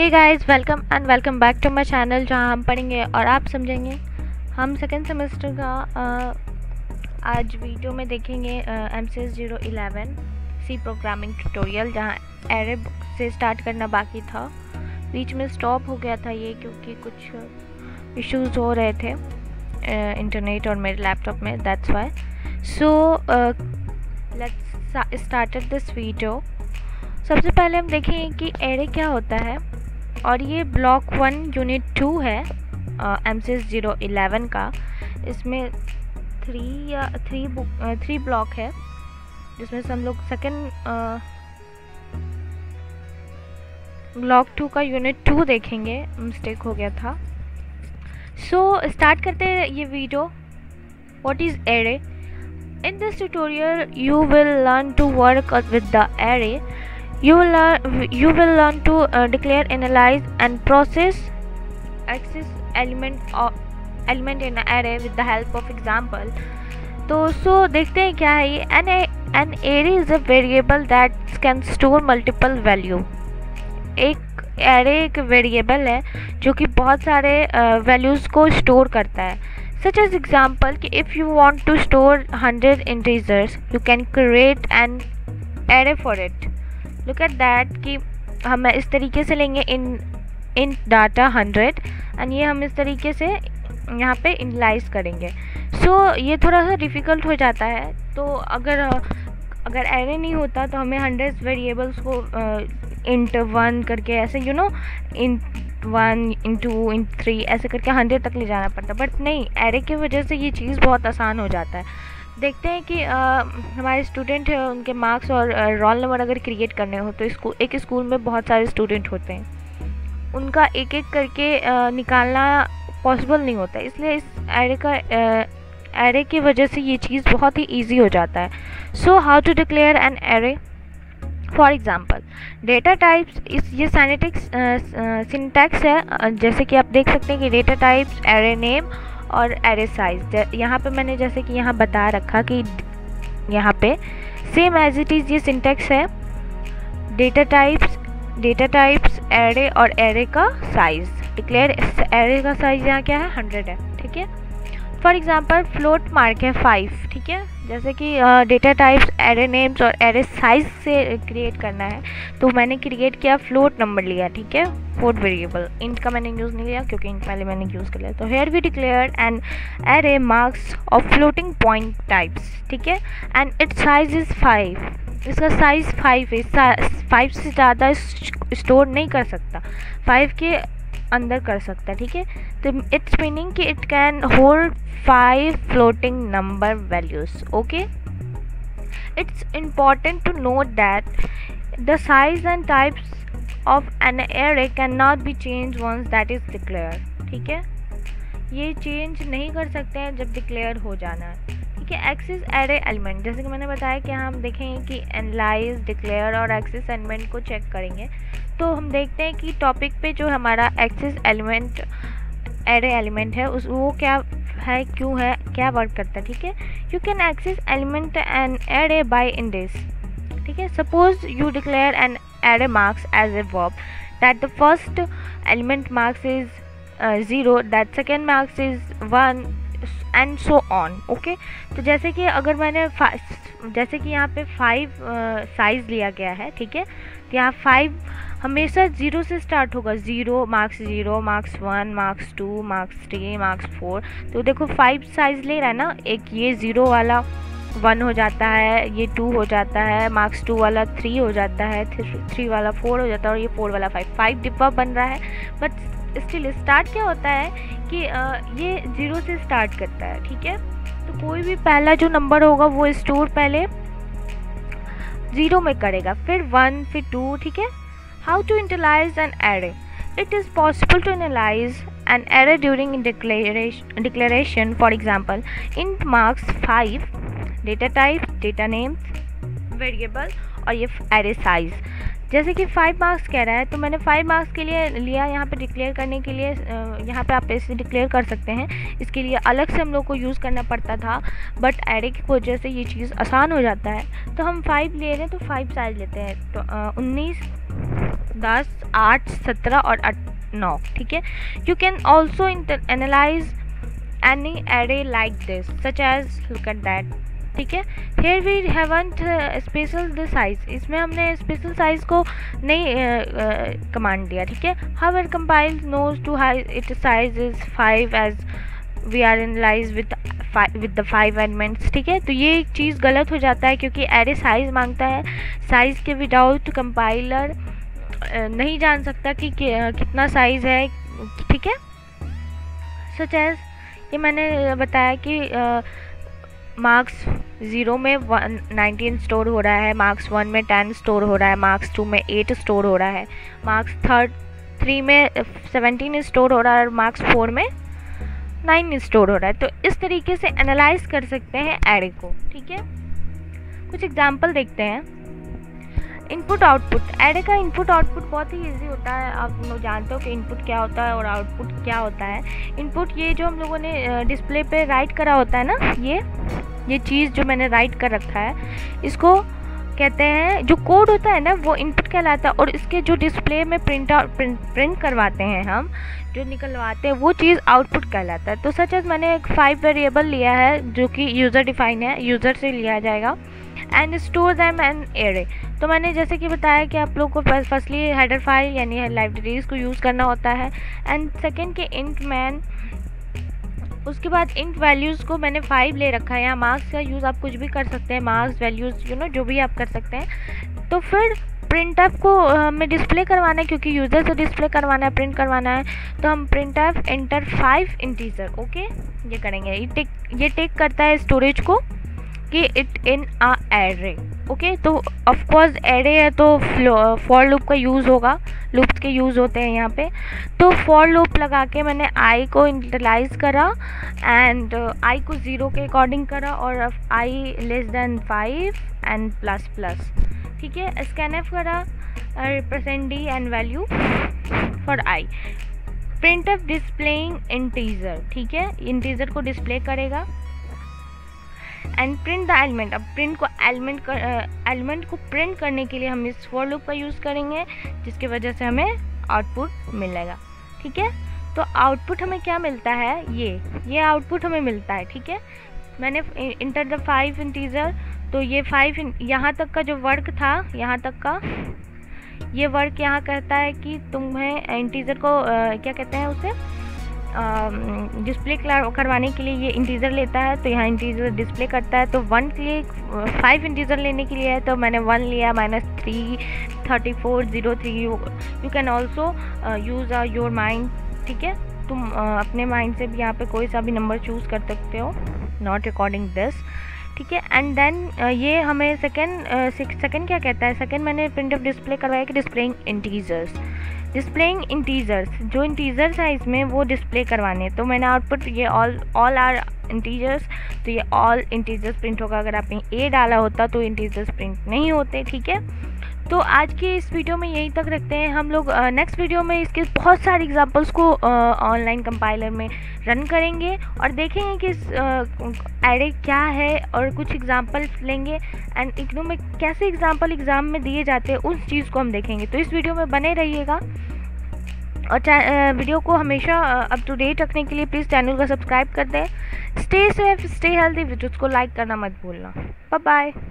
Hey guys, welcome and welcome back to my channel, जहां हम पढ़ेंगे और आप समझेंगे। हम सेकेंड सेमेस्टर का आज वीडियो में देखेंगे MCS 011 सी प्रोग्रामिंग ट्यूटोरियल, जहां एरे से स्टार्ट करना बाकी था। बीच में स्टॉप हो गया था ये क्योंकि कुछ इश्यूज हो रहे थे इंटरनेट और मेरे लैपटॉप में, that's why. So let's started this video. सबसे पहले हम देखेंगे कि एरे क्या होता है, और ये ब्लॉक 1 यूनिट 2 है MCS 011 का। इसमें 3 ब्लॉक है, जिसमें से हम लोग सेकेंड ब्लॉक 2 का यूनिट 2 देखेंगे। मिस्टेक हो गया था। सो स्टार्ट करते हैं ये video. What is array? In this tutorial you will learn to work with the array. You will learn to declare, analyze and process access element in an array with the help of example. तो देखते हैं क्या है ये। An array is a variable that can store multiple value. एक array एक variable है जो कि बहुत सारे वैल्यूज़ को स्टोर करता है। Such as example कि if you want to store 100 integers, you can create an array for it. Look at that कि हम इस तरीके से लेंगे इन डाटा 100 एंड ये हम इस तरीके से यहाँ पे इनलाइज करेंगे। ये थोड़ा सा डिफ़िकल्ट हो जाता है। तो अगर एरे नहीं होता तो हमें 100 वेरिएबल्स को इंट 1 करके ऐसे इंट 1 इंट 2 इंट 3 ऐसे करके 100 तक ले जाना पड़ता, बट नहीं, एरे की वजह से ये चीज़ बहुत आसान हो जाता है। देखते हैं कि हमारे स्टूडेंट हैं, उनके मार्क्स और रोल नंबर अगर क्रिएट करने हो तो एक स्कूल में बहुत सारे स्टूडेंट होते हैं, उनका एक एक करके निकालना पॉसिबल नहीं होता, इसलिए इस एरे की वजह से ये चीज़ बहुत ही इजी हो जाता है। So how to declare an array? For example data types, ये सिंटैक्स है। जैसे कि आप देख सकते हैं कि डेटा टाइप्स, एरे नेम और एरे साइज। यहाँ पे मैंने जैसे कि यहाँ बता रखा कि यहाँ पे सेम एज इट इज़ ये सिंटैक्स है। डेटा टाइप्स एरे और एरे का साइज डिक्लेयर। एरे का साइज यहाँ क्या है? 100 है, ठीक है। फॉर एग्जांपल फ्लोट मार्क है 5, ठीक है। जैसे कि डेटा टाइप्स, एरे नेम्स और एरे साइज से क्रिएट करना है, तो मैंने क्रिएट किया, फ्लोट नंबर लिया, ठीक है, फ्लोट वेरिएबल। इंट का मैंने यूज़ नहीं लिया क्योंकि इंट पहले मैंने यूज़ कर लिया। तो here we declare an array marks of floating point types, ठीक है, एंड इट्स साइज इज़ 5। इसका साइज़ 5 है। 5 से ज़्यादा स्टोर नहीं कर सकता, 5 के अंदर कर सकता है, ठीक है। तो इट्स मीनिंग कि it can hold 5 floating number values. Okay, it's important to note that the size and types of an array can not be change once that is declare, ठीक है। ये चेंज नहीं कर सकते हैं जब डिक्लेयर हो जाना है, ठीक है। एक्सेस एरे एलिमेंट, जैसे कि मैंने बताया कि हम देखेंगे कि एनालाइज, डिक्लेयर और एक्सेस एलिमेंट को चेक करेंगे। तो हम देखते हैं कि टॉपिक पे जो हमारा एक्सेस एलिमेंट एरे एलिमेंट है वो क्या है, क्यों है, क्या वर्क करता है, ठीक है। You can access element an array by index, ठीक है। Suppose you declare an array marks as a verb that the first element marks is 0, that second marks is 1 and so on. Okay, तो जैसे कि अगर मैंने जैसे कि यहाँ पे 5 साइज लिया गया है, ठीक है। तो यहाँ 5 हमेशा 0 से स्टार्ट होगा। 0 marks 0, marks 1, marks 2, marks 3, marks 4। तो देखो 5 साइज ले रहा है ना, एक ये 0 वाला 1 हो जाता है, ये 2 हो जाता है, मार्क्स 2 वाला 3 हो जाता है, 3 वाला 4 हो जाता है, और ये 4 वाला 5 डिब्बा बन रहा है। बट स्टिल स्टार्ट क्या होता है कि ये 0 से स्टार्ट करता है, ठीक है। तो कोई भी पहला जो नंबर होगा वो स्टोर पहले 0 में करेगा, फिर 1, फिर 2, ठीक है। How to initialize an array? It is possible to initialize an array during declaration. For example, int marks 5, data type, data names, variable और ये array size। जैसे कि 5 मार्क्स कह रहा है, तो मैंने 5 मार्क्स के लिए लिया यहाँ पे डिक्लेयर करने के लिए। यहाँ पे आप ऐसे डिक्लेयर कर सकते हैं, इसके लिए अलग से हम लोग को यूज़ करना पड़ता था, बट एरे की वजह से ये चीज़ आसान हो जाता है। तो हम 5 ले रहे हैं तो 5 साइज लेते हैं। तो 19 10, 8, 17 और 9, ठीक है। You can also analyse any array like this such as look at that, ठीक है। Here we haven't special the size, इसमें हमने स्पेशल साइज को नहीं कमांड दिया, ठीक है। However compile knows to high it size is 5 as we are analyse with the 5 elements, ठीक है। तो ये एक चीज़ गलत हो जाता है क्योंकि एरे साइज मांगता है, साइज के विदाउट कंपाइलर नहीं जान सकता कि कितना साइज है, ठीक है। सच एज ये मैंने बताया कि मार्क्स 0 में 19 स्टोर हो रहा है, मार्क्स 1 में 10 स्टोर हो रहा है, मार्क्स 2 में 8 स्टोर हो रहा है, मार्क्स 3 में 17 स्टोर हो रहा है और मार्क्स 4 में 9 स्टोर हो रहा है। तो इस तरीके से एनालाइज कर सकते हैं एरे को, ठीक है। कुछ एग्जांपल देखते हैं। इनपुट आउटपुट, एरे का इनपुट आउटपुट बहुत ही इजी होता है। आप लोग जानते हो कि इनपुट क्या होता है और आउटपुट क्या होता है। इनपुट ये जो हम लोगों ने डिस्प्ले पे राइट करा होता है ना, ये चीज़ जो मैंने राइट कर रखा है, इसको कहते हैं, जो कोड होता है ना वो इनपुट कहलाता है, और इसके जो डिस्प्ले में प्रिंट करवाते हैं हम, जो निकलवाते हैं, वो चीज़ आउटपुट कहलाता है। तो सच एज मैंने एक 5 वेरिएबल लिया है जो कि यूज़र डिफाइन है, यूज़र से लिया जाएगा, and store them an array. तो मैंने जैसे कि बताया कि आप लोग को फर्स्टली हेडर फाइल यानी लाइब्रेरीज को यूज़ करना होता है, एंड सेकेंड के इंट मैन, उसके बाद इंट वैल्यूज़ को मैंने 5 ले रखा है। यहाँ मार्क्स का यूज़ आप कुछ भी कर सकते हैं, मार्क्स वैल्यूज़ जो भी आप कर सकते हैं। तो फिर प्रिंटएफ को हमें डिस्प्ले करवाना है, क्योंकि यूज़र से डिस्प्ले करवाना है, प्रिंट करवाना है, तो हम प्रिंटएफ एंटर 5 इंटीजर, ओके, ये करेंगे। ये टेक करता है स्टोरेज को कि it in a array, okay. तो ऑफ कोर्स एरे है तो फॉर लूप का यूज़ होगा, लूप्स के यूज़ होते हैं यहाँ पे। तो फॉर लूप लगा के मैंने आई को इंटरलाइज करा एंड आई को 0 के अकॉर्डिंग करा, और I less than 5 and plus plus, ठीक है। स्कैनएफ करा, represent D and value for I. Printf displaying integer, ठीक है, इंटीजर को डिस्प्ले करेगा, एंड प्रिंट द एलिमेंट। अब प्रिंट को एलिमेंट को प्रिंट करने के लिए हम इस फॉर लूप का यूज़ करेंगे, जिसकी वजह से हमें आउटपुट मिलेगा, ठीक है। तो आउटपुट हमें क्या मिलता है, ये आउटपुट हमें मिलता है, ठीक है। मैंने इंटर द 5 इंटीजर, तो ये 5 यहाँ तक का जो वर्क था, यहाँ तक का ये वर्क यहाँ कहता है कि तुम्हें इंटीजर को क्या कहते हैं उसे, डिस्प्ले करवाने के लिए ये इंटीजर लेता है, तो यहाँ इंटीजर डिस्प्ले करता है। तो 1 के लिए 5 इंटीजर लेने के लिए है, तो मैंने 1 लिया, -3, 34, 03। You can also use your mind, ठीक है। तुम अपने माइंड से भी यहाँ पे कोई सा भी नंबर चूज़ कर सकते हो, नॉट अकॉर्डिंग दिस, ठीक है। एंड देन ये हमें सेकंड क्या कहता है, सेकंड मैंने प्रिंटएफ डिस्प्ले करवाया कि डिस्प्लेइंग इंटीजर्स, जो इंटीजर्स है इसमें वो डिस्प्ले करवाने। तो मैंने आउटपुट ये ऑल आर इंटीजर्स, तो ये ऑल इंटीजर्स प्रिंट होगा। अगर आपने ए डाला होता तो इंटीजर्स प्रिंट नहीं होते, ठीक है। तो आज की इस वीडियो में यहीं तक रखते हैं। हम लोग नेक्स्ट वीडियो में इसके बहुत सारे एग्जांपल्स को ऑनलाइन कंपाइलर में रन करेंगे और देखेंगे कि एरे क्या है, और कुछ एग्जांपल्स लेंगे एंड इग्नू में कैसे एग्जांपल एग्ज़ाम में दिए जाते हैं उस चीज़ को हम देखेंगे। तो इस वीडियो में बने रहिएगा, और वीडियो को हमेशा अप टू डेट रखने के लिए प्लीज़ चैनल को सब्सक्राइब कर दें। Stay safe, stay healthy, videos को लाइक करना मत भूलना। Bye bye.